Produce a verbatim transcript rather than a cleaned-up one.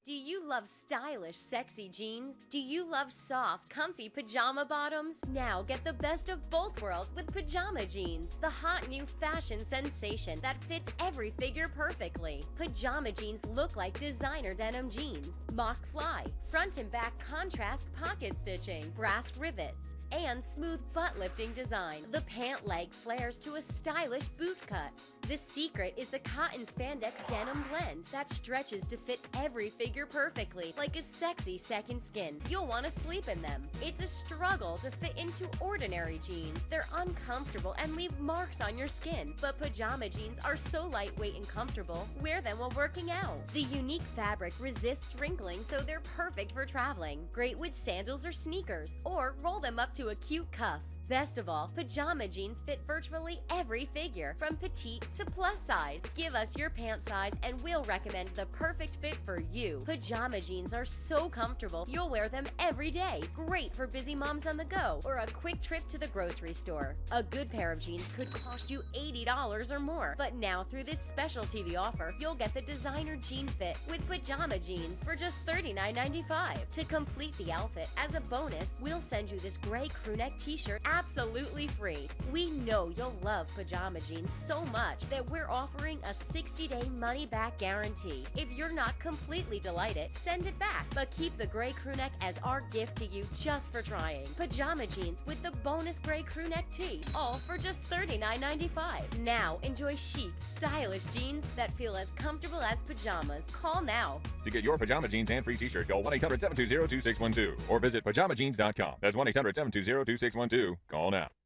Do you love stylish, sexy jeans? Do you love soft, comfy pajama bottoms? Now get the best of both worlds with pajama jeans, the hot new fashion sensation that fits every figure perfectly. Pajama jeans look like designer denim jeans. Mock fly, front and back contrast pocket stitching, brass rivets, and smooth butt-lifting design. The pant leg flares to a stylish boot cut. The secret is the cotton spandex denim blend that stretches to fit every figure perfectly, like a sexy second skin. You'll want to sleep in them. It's a struggle to fit into ordinary jeans. They're uncomfortable and leave marks on your skin, but pajama jeans are so lightweight and comfortable, wear them while working out. The unique fabric resists wrinkling, so they're perfect for traveling. Great with sandals or sneakers, or roll them up to a cute cuff. Best of all, pajama jeans fit virtually every figure, from petite to plus size. Give us your pant size and we'll recommend the perfect fit for you. Pajama jeans are so comfortable, you'll wear them every day. Great for busy moms on the go or a quick trip to the grocery store. A good pair of jeans could cost you eighty dollars or more, but now through this special T V offer, you'll get the designer jean fit with pajama jeans for just thirty-nine ninety-five. To complete the outfit, as a bonus, we'll send you this gray crewneck t-shirt absolutely free. We know you'll love pajama jeans so much that we're offering a sixty day money-back guarantee. If you're not completely delighted, send it back, but keep the gray crewneck as our gift to you just for trying. Pajama jeans with the bonus gray crewneck tee, all for just thirty-nine ninety-five. Now enjoy chic, stylish jeans that feel as comfortable as pajamas. Call now. To get your pajama jeans and free t-shirt, call one eight hundred seven two zero two six one two or visit pajama jeans dot com. That's one eight hundred seven two zero two six one two. Call now.